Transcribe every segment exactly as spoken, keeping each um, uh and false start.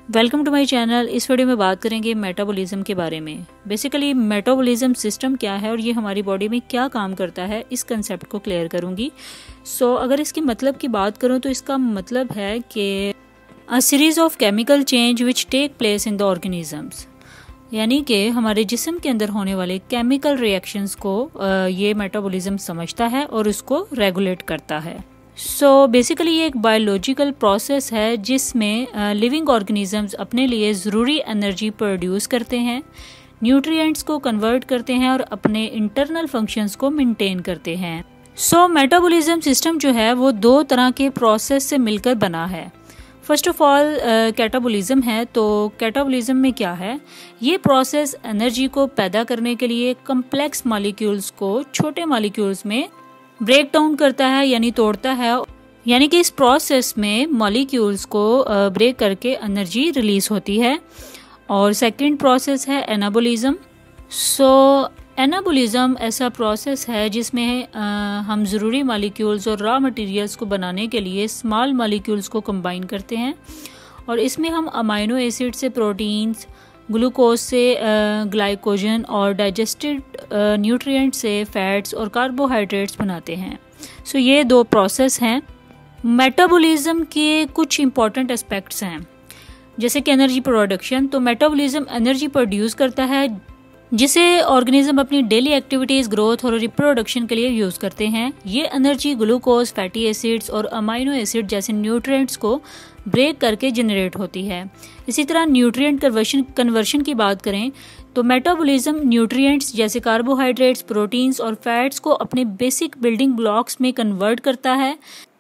Welcome to my channel. इस video में बात करेंगे मेटाबॉलिज्म के बारे में। बेसिकली मेटाबॉलिज्म सिस्टम क्या है और ये हमारी बॉडी में क्या काम करता है, इस कंसेप्ट को क्लियर करूंगी। सो so, अगर इसके मतलब की बात करूं तो इसका मतलब है कि a series of chemical change which take place in the organisms, यानी कि हमारे जिस्म के अंदर होने वाले केमिकल रिएक्शंस को ये मेटाबॉलिज्म समझता है और उसको रेगुलेट करता है। सो so, बेसिकली ये एक बायोलॉजिकल प्रोसेस है जिसमें लिविंग ऑर्गेनिजम्स अपने लिए ज़रूरी एनर्जी प्रोड्यूस करते हैं, न्यूट्रिएंट्स को कन्वर्ट करते हैं और अपने इंटरनल फंक्शंस को मेंटेन करते हैं। सो मेटाबॉलिज्म सिस्टम जो है वो दो तरह के प्रोसेस से मिलकर बना है। फर्स्ट ऑफ ऑल कैटाबॉलिज्म है। तो कैटाबॉलिज्म में क्या है, ये प्रोसेस एनर्जी को पैदा करने के लिए कम्प्लेक्स मॉलिक्यूल्स को छोटे मॉलिक्यूल्स में ब्रेक डाउन करता है, यानी तोड़ता है। यानी कि इस प्रोसेस में मॉलिक्यूल्स को ब्रेक करके एनर्जी रिलीज होती है। और सेकंड प्रोसेस है एनाबॉलिज्म। सो एनाबॉलिज्म ऐसा प्रोसेस है जिसमें हम ज़रूरी मॉलिक्यूल्स और रॉ मटेरियल्स को बनाने के लिए स्मॉल मॉलिक्यूल्स को कंबाइन करते हैं और इसमें हम अमाइनो एसिड से प्रोटीन्स, ग्लूकोज से ग्लाइकोजन और डाइजेस्टेड न्यूट्रिएंट से फैट्स और कार्बोहाइड्रेट्स बनाते हैं। सो so, ये दो प्रोसेस हैं। मेटाबॉलिज्म के कुछ इंपॉर्टेंट एस्पेक्ट्स हैं, जैसे कि एनर्जी प्रोडक्शन। तो मेटाबॉलिज्म एनर्जी प्रोड्यूस करता है जिसे ऑर्गेनिज्म अपनी डेली एक्टिविटीज, ग्रोथ और रिप्रोडक्शन के लिए यूज करते हैं। ये एनर्जी ग्लूकोज, फैटी एसिड्स और अमाइनो एसिड जैसे न्यूट्रिएंट्स को ब्रेक करके जनरेट होती है। इसी तरह न्यूट्रिएंट कन्वर्शन कन्वर्शन की बात करें तो मेटाबॉलिज्म न्यूट्रिएंट्स जैसे कार्बोहाइड्रेट्स, प्रोटीन्स और फैट्स को अपने बेसिक बिल्डिंग ब्लॉक्स में कन्वर्ट करता है,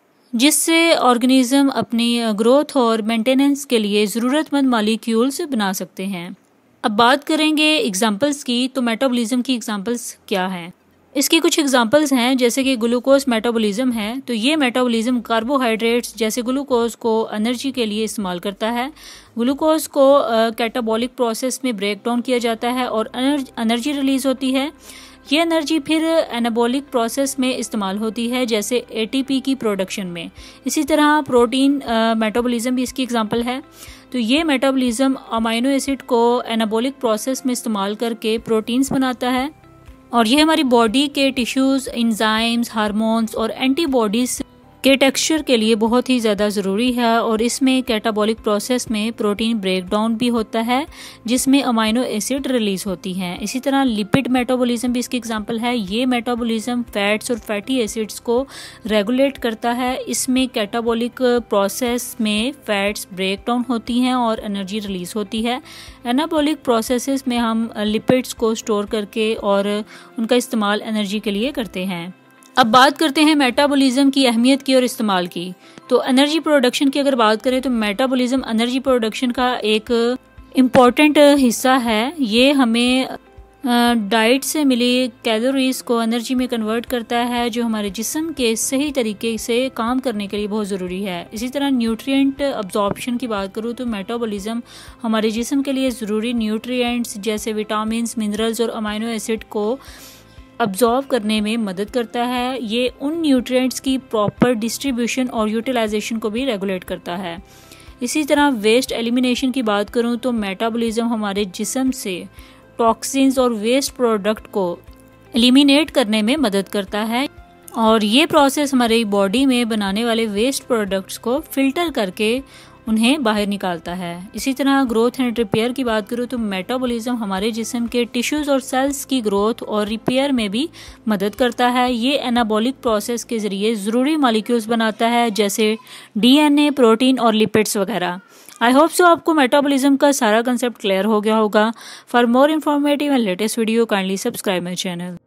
जिससे ऑर्गेनिज्म अपनी ग्रोथ और मेंटेनेंस के लिए ज़रूरतमंद मॉलिक्यूल्स बना सकते हैं। अब बात करेंगे एग्जाम्पल्स की। तो मेटाबॉलिज्म की एग्जाम्पल्स क्या हैं? इसकी कुछ एग्जाम्पल्स हैं, जैसे कि ग्लूकोज मेटाबॉलिज्म है। तो ये मेटाबॉलिज्म कार्बोहाइड्रेट्स जैसे ग्लूकोज को एनर्जी के लिए इस्तेमाल करता है। ग्लूकोज को कैटाबॉलिक प्रोसेस में ब्रेक डाउन किया जाता है और एनर्जी रिलीज होती है। ये एनर्जी फिर एनाबॉलिक प्रोसेस में इस्तेमाल होती है, जैसे एटीपी की प्रोडक्शन में। इसी तरह प्रोटीन मेटाबॉलिज्म भी इसकी एग्जांपल है। तो ये मेटाबॉलिज्म अमाइनो एसिड को एनाबॉलिक प्रोसेस में इस्तेमाल करके प्रोटीन्स बनाता है और ये हमारी बॉडी के टिश्यूज, एंजाइम्स, हार्मोन्स और एंटीबॉडीज के टेक्सचर के लिए बहुत ही ज़्यादा ज़रूरी है। और इसमें कैटाबॉलिक प्रोसेस में प्रोटीन ब्रेक डाउन भी होता है जिसमें अमाइनो एसिड रिलीज होती हैं। इसी तरह लिपिड मेटाबॉलिज्म भी इसकी एग्जांपल है। ये मेटाबॉलिज्म फैट्स और फैटी एसिड्स को रेगुलेट करता है। इसमें कैटाबॉलिक प्रोसेस में फैट्स ब्रेक डाउन होती हैं और एनर्जी रिलीज होती है। एनाबॉलिक प्रोसेसेस में हम लिपिड्स को स्टोर करके और उनका इस्तेमाल एनर्जी के लिए करते हैं। अब बात करते हैं मेटाबॉलिज्म की अहमियत की और इस्तेमाल की। तो एनर्जी प्रोडक्शन की अगर बात करें तो मेटाबॉलिज्म एनर्जी प्रोडक्शन का एक इम्पॉर्टेंट हिस्सा है। ये हमें डाइट से मिली कैलोरीज को एनर्जी में कन्वर्ट करता है, जो हमारे जिस्म के सही तरीके से काम करने के लिए बहुत ज़रूरी है। इसी तरह न्यूट्रिएंट अब्जॉर्प्शन की बात करूँ तो मेटाबॉलिज्म हमारे जिस्म के लिए ज़रूरी न्यूट्रिएंट्स जैसे विटामिन, मिनरल्स और अमाइनो एसिड को अब्जॉर्व करने में मदद करता है। ये उन न्यूट्रिएंट्स की प्रॉपर डिस्ट्रीब्यूशन और यूटिलाइजेशन को भी रेगुलेट करता है। इसी तरह वेस्ट एलिमिनेशन की बात करूं तो मेटाबॉलिज्म हमारे जिस्म से टॉक्सिन्स और वेस्ट प्रोडक्ट को एलिमिनेट करने में मदद करता है और ये प्रोसेस हमारी बॉडी में बनाने वाले वेस्ट प्रोडक्ट्स को फिल्टर करके उन्हें बाहर निकालता है। इसी तरह ग्रोथ एंड रिपेयर की बात करूँ तो मेटाबॉलिज्म हमारे जिस्म के टिश्यूज और सेल्स की ग्रोथ और रिपेयर में भी मदद करता है। ये एनाबॉलिक प्रोसेस के जरिए ज़रूरी मॉलिक्यूल्स बनाता है, जैसे डीएनए, प्रोटीन और लिपिड्स वगैरह। आई होप सो आपको मेटाबॉलिज्म का सारा कंसेप्ट क्लियर हो गया होगा। For more informative and latest video kindly subscribe my channel.